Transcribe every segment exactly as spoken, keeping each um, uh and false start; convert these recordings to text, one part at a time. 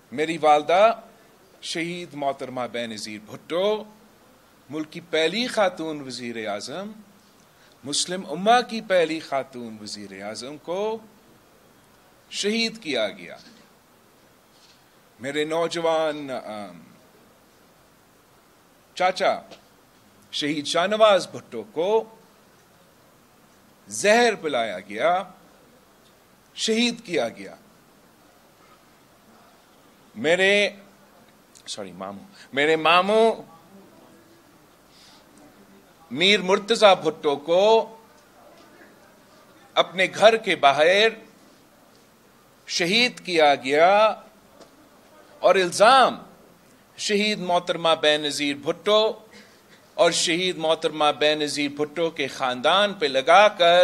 میری والدہ شہید محترمہ بے نظیر بھٹو ملک کی پہلی خاتون وزیر اعظم، مسلم امہ کی پہلی خاتون وزیر اعظم کو شہید کیا گیا۔ میرے نوجوان چاچا شہید شاہ نواز بھٹو کو زہر پلایا گیا، شہید کیا گیا۔ میرے سوری ماموں میرے ماموں میر مرتضی بھٹو کو اپنے گھر کے باہر شہید کیا گیا اور الزام شہید محترمہ بے نظیر بھٹو اور شہید محترمہ بے نظیر بھٹو کے خاندان پہ لگا کر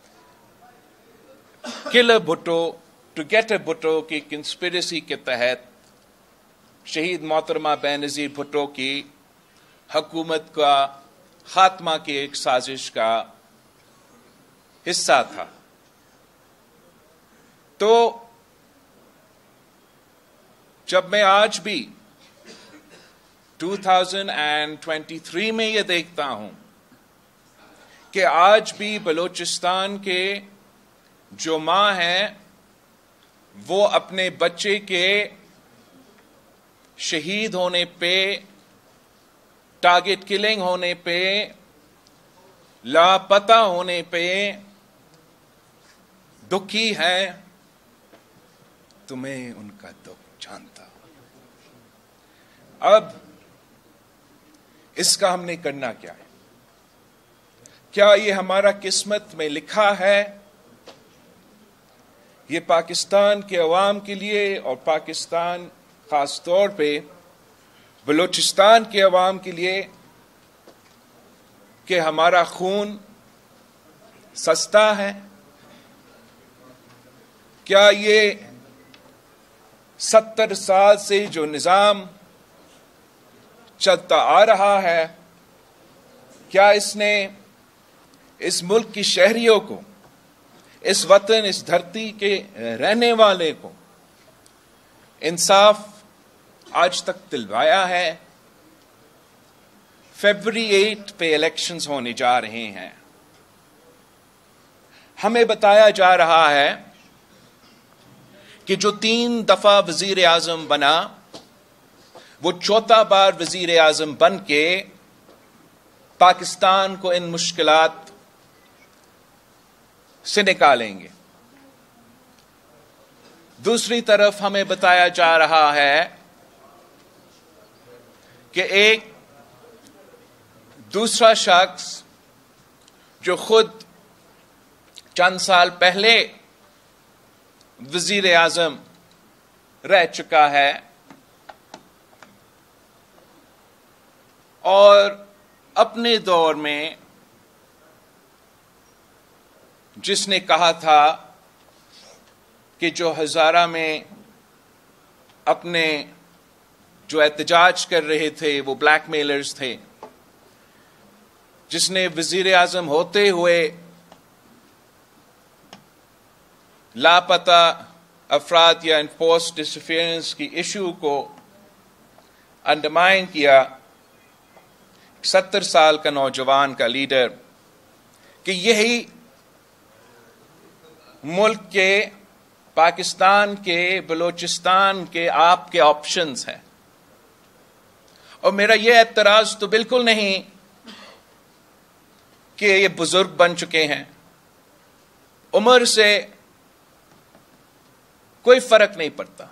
کل Bhutto to get a Bhutto کی کنسپریسی کے تحت شہید محترمہ بے نظیر بھٹو کی حکومت کا خاتمہ کی ایک سازش کا حصہ تھا۔ تو جب میں آج بھی دو ہزار تیئیس میں یہ دیکھتا ہوں کہ آج بھی بلوچستان کے جو ماں ہیں وہ اپنے بچے کے شہید ہونے پہ، ٹارگٹ کلنگ ہونے پہ، لاپتہ ہونے پہ دکھی ہے، تو میں ان کا دکھ جانتا ہوں۔ اب اس کا ہم نے کرنا کیا ہے؟ کیا یہ ہمارا قسمت میں لکھا ہے؟ یہ پاکستان کے عوام کے لیے اور پاکستان خاص طور پہ بلوچستان کے عوام کے لیے کہ ہمارا خون سستا ہے؟ کیا یہ ستر سال سے جو نظام چلتا آ رہا ہے، کیا اس نے اس ملک کی شہریوں کو، اس وطن، اس دھرتی کے رہنے والے کو انصاف آج تک دلوایا ہے؟ فیبری ایٹ پہ الیکشنز ہونے جا رہے ہیں۔ ہمیں بتایا جا رہا ہے کہ جو تین دفعہ وزیر اعظم بنا وہ چوتھا بار وزیر اعظم بن کے پاکستان کو ان مشکلات سے نکالیں گے۔ دوسری طرف ہمیں بتایا جا رہا ہے کہ ایک دوسرا شخص جو خود چند سال پہلے وزیر اعظم رہ چکا ہے اور اپنے دور میں جس نے کہا تھا کہ جو ہزارہ میں اپنے جو احتجاج کر رہے تھے وہ بلیک میلرز تھے، جس نے وزیر اعظم ہوتے ہوئے لاپتہ افراد یا انفورس ڈسفیئرنس کی ایشو کو انڈرمائن کیا، ستر سال کا نوجوان کا لیڈر، کہ یہی ملک کے، پاکستان کے، بلوچستان کے آپ کے آپشنز ہیں۔ اور میرا یہ اعتراض تو بالکل نہیں کہ یہ بزرگ بن چکے ہیں، عمر سے کوئی فرق نہیں پڑتا۔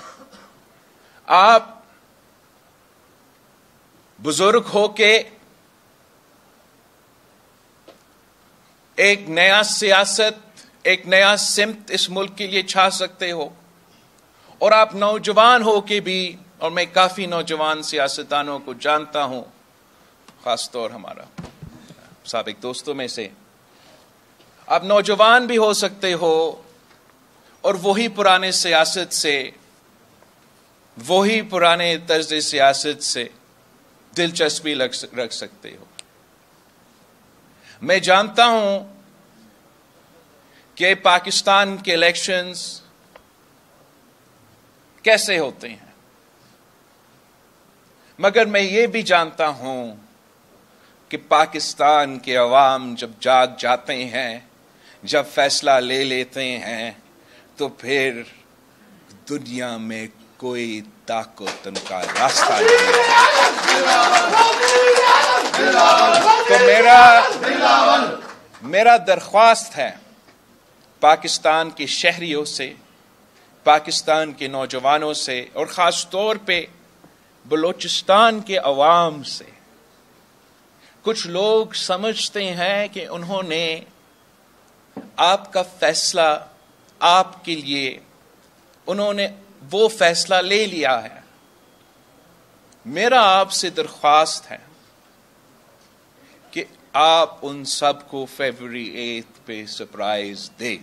آپ بزرگ ہو کے ایک نیا سیاست، ایک نیا سمت اس ملک کے لیے چھا سکتے ہو، اور آپ نوجوان ہو کے بھی، اور میں کافی نوجوان سیاستدانوں کو جانتا ہوں، خاص طور ہمارا سابق دوستوں میں سے، آپ نوجوان بھی ہو سکتے ہو اور وہی پرانے سیاست سے، وہی پرانے طرز سیاست سے دلچسپی رکھ سکتے ہو۔ میں جانتا ہوں کہ پاکستان کے الیکشنز کیسے ہوتے ہیں، مگر میں یہ بھی جانتا ہوں کہ پاکستان کے عوام جب جاگ جاتے ہیں، جب فیصلہ لے لیتے ہیں، تو پھر دنیا میں کوئی طاقت ان کا راستہ نہیں ہے۔ تو میرا میرا درخواست ہے پاکستان کے شہریوں سے، پاکستان کے نوجوانوں سے، اور خاص طور پہ بلوچستان کے عوام سے، کچھ لوگ سمجھتے ہیں کہ انہوں نے آپ کا فیصلہ، آپ کے لیے انہوں نے وہ فیصلہ لے لیا ہے۔ میرا آپ سے درخواست ہے کہ آپ ان سب کو فیبروری ایٹ پہ سرپرائز دیں۔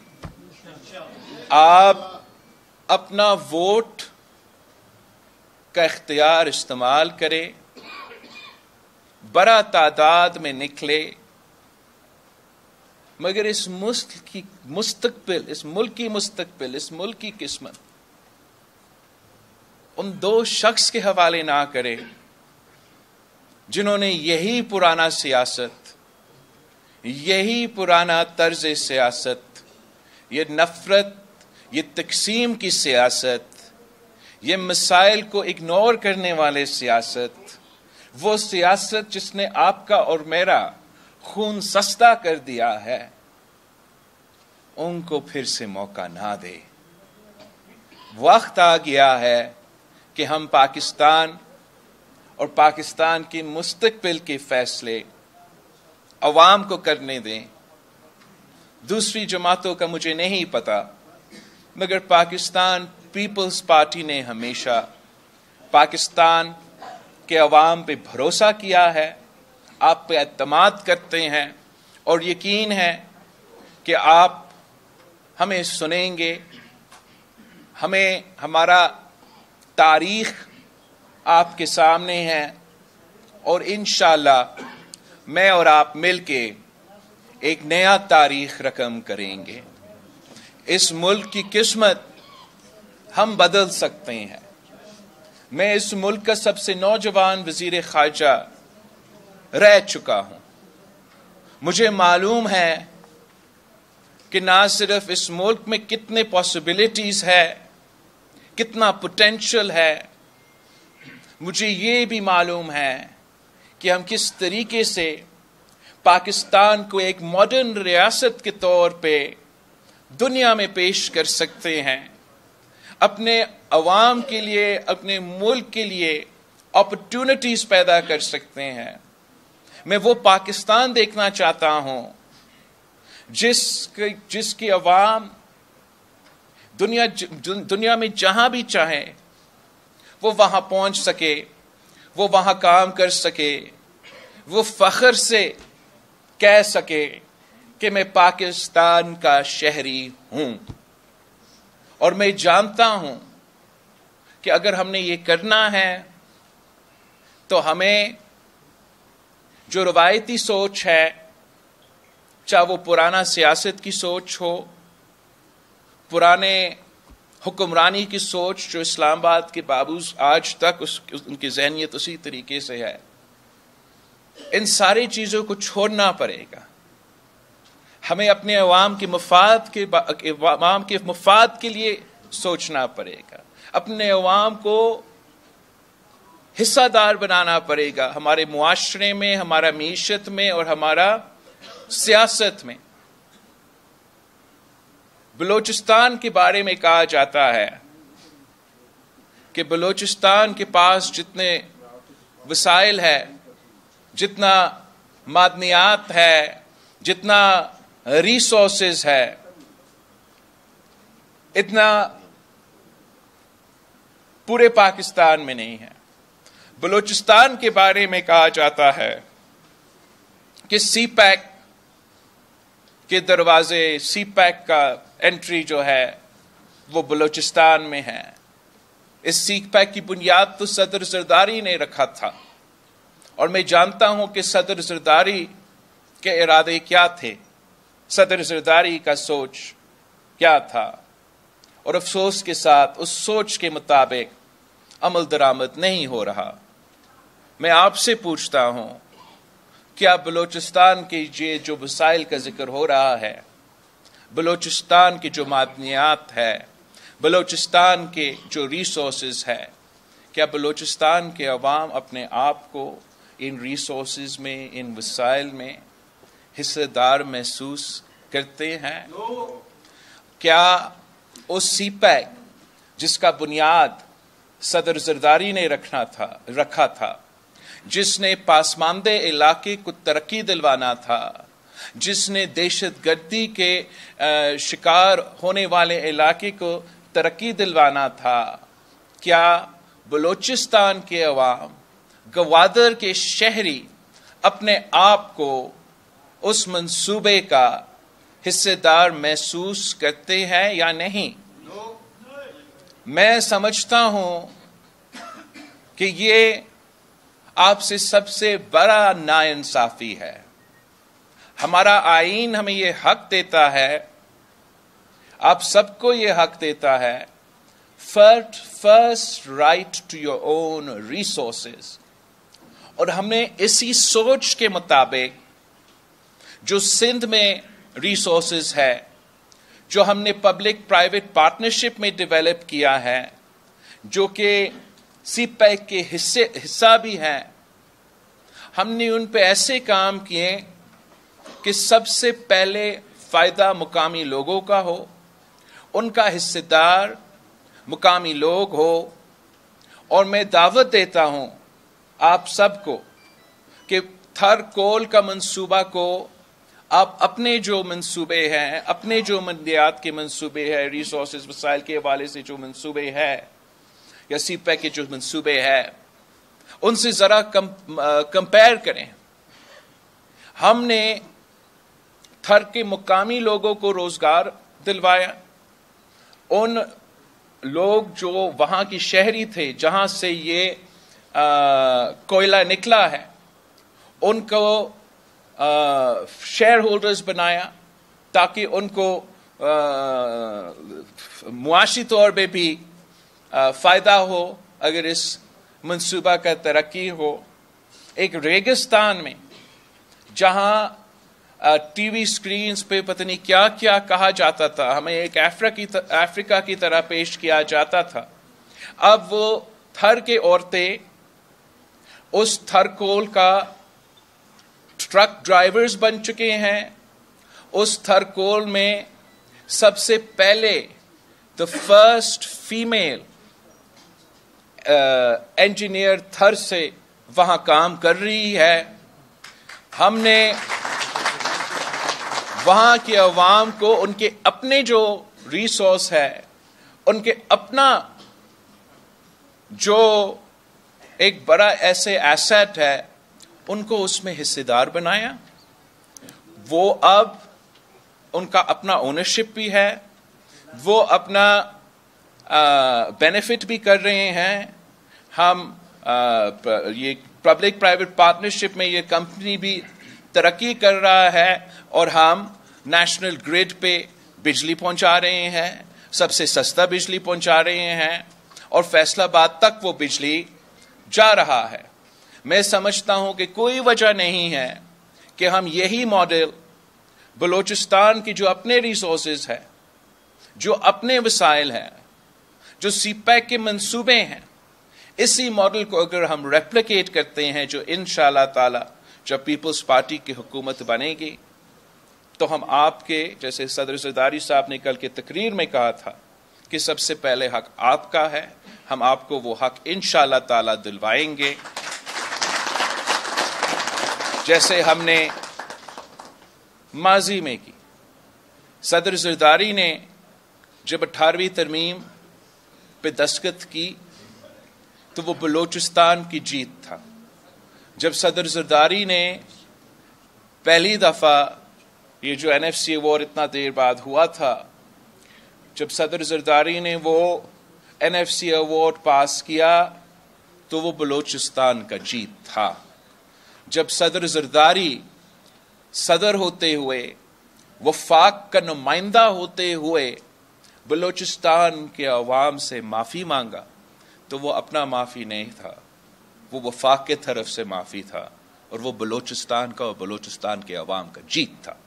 آپ اپنا ووٹ کا اختیار استعمال کریں، بڑا تعداد میں نکلے، مگر اس ملک کی مستقبل، اس ملک کی مستقبل، اس ملک کی قسمت ان دو شخص کے حوالے نہ کرے جنہوں نے یہی پرانا سیاست، یہی پرانا طرز سیاست، یہ نفرت، یہ تقسیم کی سیاست، یہ مسائل کو اگنور کرنے والے سیاست، وہ سیاست جس نے آپ کا اور میرا خون سستا کر دیا ہے، ان کو پھر سے موقع نہ دے۔ وقت آ گیا ہے کہ ہم پاکستان اور پاکستان کی مستقبل کے فیصلے عوام کو کرنے دیں۔ دوسری جماعتوں کا مجھے نہیں پتا، مگر پاکستان پیپلز پارٹی نے ہمیشہ پاکستان کے عوام پہ بھروسہ کیا ہے، آپ پہ اعتماد کرتے ہیں، اور یقین ہے کہ آپ ہمیں سنیں گے، ہمیں ہمارا تاریخ آپ کے سامنے ہے، اور انشاءاللہ میں اور آپ مل کے ایک نیا تاریخ رقم کریں گے۔ اس ملک کی قسمت ہم بدل سکتے ہیں۔ میں اس ملک کا سب سے نوجوان وزیر خارجہ رہ چکا ہوں۔ مجھے معلوم ہے کہ نہ صرف اس ملک میں کتنے پاسبلٹیز ہے، کتنا پوٹینشل ہے، مجھے یہ بھی معلوم ہے کہ ہم کس طریقے سے پاکستان کو ایک ماڈرن ریاست کے طور پہ دنیا میں پیش کر سکتے ہیں، اپنے عوام کے لیے، اپنے ملک کے لیے اپرچونٹیز پیدا کر سکتے ہیں۔ میں وہ پاکستان دیکھنا چاہتا ہوں جس جس کی عوام دنیا دنیا میں جہاں بھی چاہے وہ وہاں پہنچ سکے، وہ وہاں کام کر سکے، وہ فخر سے کہہ سکے کہ میں پاکستان کا شہری ہوں۔ اور میں جانتا ہوں کہ اگر ہم نے یہ کرنا ہے تو ہمیں جو روایتی سوچ ہے، چاہے وہ پرانا سیاست کی سوچ ہو، پرانے حکمرانی کی سوچ جو اسلام آباد کے بابوز آج تک اس ان کی ذہنیت اسی طریقے سے ہے، ان ساری چیزوں کو چھوڑنا پڑے گا۔ ہمیں اپنے عوام کے مفاد کے عوام کے مفاد کے لیے سوچنا پڑے گا، اپنے عوام کو حصہ دار بنانا پڑے گا، ہمارے معاشرے میں، ہمارا معیشت میں، اور ہمارا سیاست میں۔ بلوچستان کے بارے میں کہا جاتا ہے کہ بلوچستان کے پاس جتنے وسائل ہے، جتنا معدنیات ہے، جتنا ریسورسز ہے، اتنا پورے پاکستان میں نہیں ہے۔ بلوچستان کے بارے میں کہا جاتا ہے کہ سی پیک کے دروازے، سی پیک کا انٹری جو ہے وہ بلوچستان میں ہے۔ اس سی پیک کی بنیاد تو صدر زرداری نے رکھا تھا، اور میں جانتا ہوں کہ صدر زرداری کے ارادے کیا تھے، صدر زرداری کا سوچ کیا تھا، اور افسوس کے ساتھ اس سوچ کے مطابق عمل درآمد نہیں ہو رہا۔ میں آپ سے پوچھتا ہوں، کیا بلوچستان کے یہ جو وسائل کا ذکر ہو رہا ہے، بلوچستان کے جو معدنیات ہے، بلوچستان کے جو ریسورسز ہے، کیا بلوچستان کے عوام اپنے آپ کو ان ریسورسز میں، ان وسائل میں حصہ دار محسوس کرتے ہیں؟ کیا اس سی پیک جس کا بنیاد صدر زرداری نے رکھنا تھا رکھا تھا، جس نے پاسماندہ علاقے کو ترقی دلوانا تھا، جس نے دہشت گردی کے شکار ہونے والے علاقے کو ترقی دلوانا تھا، کیا بلوچستان کے عوام، گوادر کے شہری اپنے آپ کو اس منصوبے کا حصہ دار محسوس کرتے ہیں یا نہیں؟ میں سمجھتا ہوں کہ یہ آپ سے سب سے بڑا ناانصافی ہے۔ ہمارا آئین ہمیں یہ حق دیتا ہے، آپ سب کو یہ حق دیتا ہے، first right to your own resources, اور ہم نے اسی سوچ کے مطابق جو سندھ میں ریسورسز ہے، جو ہم نے پبلک پرائیویٹ پارٹنرشپ میں ڈیولپ کیا ہے، جو کہ سی پیک کے حصے حصہ بھی ہیں، ہم نے ان پہ ایسے کام کیے کہ سب سے پہلے فائدہ مقامی لوگوں کا ہو، ان کا حصہ دار مقامی لوگ ہو۔ اور میں دعوت دیتا ہوں آپ سب کو کہ تھر کول کا منصوبہ کو آپ اپنے جو منصوبے ہیں، اپنے جو منڈیات کے منصوبے ہیں، ریسورسز وسائل کے حوالے سے جو منصوبے ہیں یا سی پیک کے جو منصوبے ہیں، ان سے ذرا کمپیئر کریں۔ ہم نے تھر کے مقامی لوگوں کو روزگار دلوایا، ان لوگ جو وہاں کی شہری تھے جہاں سے یہ کوئلہ نکلا ہے، ان کو شیئر ہولڈرز بنایا تاکہ ان کو معاشی طور پہ بھی فائدہ ہو اگر اس منصوبہ کا ترقی ہو۔ ایک ریگستان میں جہاں ٹی وی سکرینز پہ پتہ نہیں کیا کیا کہا جاتا تھا، ہمیں ایک افریقہ کی طرح پیش کیا جاتا تھا، اب وہ تھر کے عورتیں اس تھر کول کا ٹرک ڈرائیورز بن چکے ہیں۔ اس تھر کول میں سب سے پہلے the first female engineer Thar سے وہاں کام کر رہی ہے۔ ہم نے وہاں کے عوام کو ان کے اپنے جو ریسورس ہے، ان کے اپنا جو ایک بڑا ایسے ایسٹ ہے، ان کو اس میں حصے دار بنایا۔ وہ اب ان کا اپنا اونرشپ بھی ہے، وہ اپنا بینیفٹ بھی کر رہے ہیں۔ ہم یہ پبلک پرائیویٹ پارٹنرشپ میں یہ کمپنی بھی ترقی کر رہا ہے، اور ہم نیشنل گریڈ پہ بجلی پہنچا رہے ہیں، سب سے سستا بجلی پہنچا رہے ہیں، اور فیصل آباد تک وہ بجلی جا رہا ہے۔ میں سمجھتا ہوں کہ کوئی وجہ نہیں ہے کہ ہم یہی ماڈل بلوچستان کی جو اپنے ریسورسز ہے، جو اپنے وسائل ہیں، جو سی پیک کے منصوبے ہیں، اسی ماڈل کو اگر ہم ریپلیکیٹ کرتے ہیں، جو انشاءاللہ تعالی جب پیپلز پارٹی کی حکومت بنے گی، تو ہم آپ کے جیسے صدر زرداری صاحب نے کل کے تقریر میں کہا تھا کہ سب سے پہلے حق آپ کا ہے، ہم آپ کو وہ حق انشاءاللہ تعالی دلوائیں گے، جیسے ہم نے ماضی میں کی۔ صدر زرداری نے جب اٹھارہویں ترمیم پہ دستخط کی تو وہ بلوچستان کی جیت تھا۔ جب صدر زرداری نے پہلی دفعہ یہ جو این ایف سی ایوارڈ اتنا دیر بعد ہوا تھا، جب صدر زرداری نے وہ N F C award pass کیا تو وہ بلوچستان کا جیت تھا۔ جب صدر زرداری صدر ہوتے ہوئے، وفاق کا نمائندہ ہوتے ہوئے بلوچستان کے عوام سے معافی مانگا تو وہ اپنا معافی نہیں تھا، وہ وفاق کے طرف سے معافی تھا، اور وہ بلوچستان کا اور بلوچستان کے عوام کا جیت تھا۔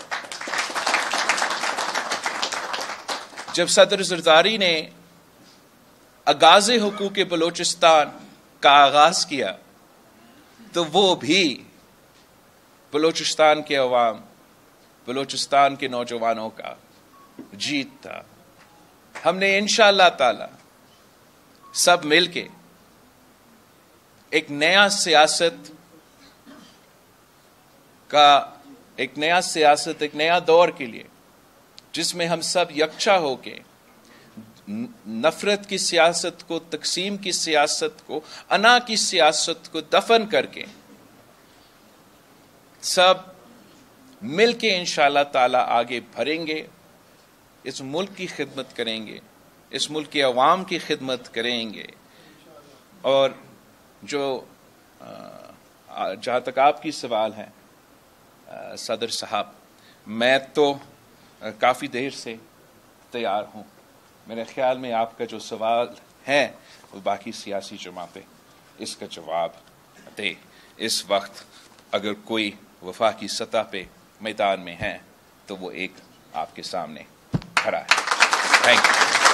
جب صدر زرداری نے آغاز حقوق بلوچستان کا آغاز کیا تو وہ بھی بلوچستان کے عوام، بلوچستان کے نوجوانوں کا جیت تھا۔ ہم نے انشاءاللہ تعالی سب مل کے ایک نیا سیاست کا ایک نیا سیاست ایک نیا دور کے لیے، جس میں ہم سب یکجا ہو کے نفرت کی سیاست کو، تقسیم کی سیاست کو، انا کی سیاست کو دفن کر کے سب مل کے انشاءاللہ تعالی آگے بڑھیں گے، اس ملک کی خدمت کریں گے، اس ملک کے عوام کی خدمت کریں گے۔ اور جو جہاں تک آپ کی سوال ہے صدر صاحب، میں تو کافی دیر سے تیار ہوں۔ میرے خیال میں آپ کا جو سوال ہے وہ باقی سیاسی جماعتیں اس کا جواب دے۔ اس وقت اگر کوئی وفاقی سطح پہ میدان میں ہے تو وہ ایک آپ کے سامنے کھڑا ہے۔ Thank you.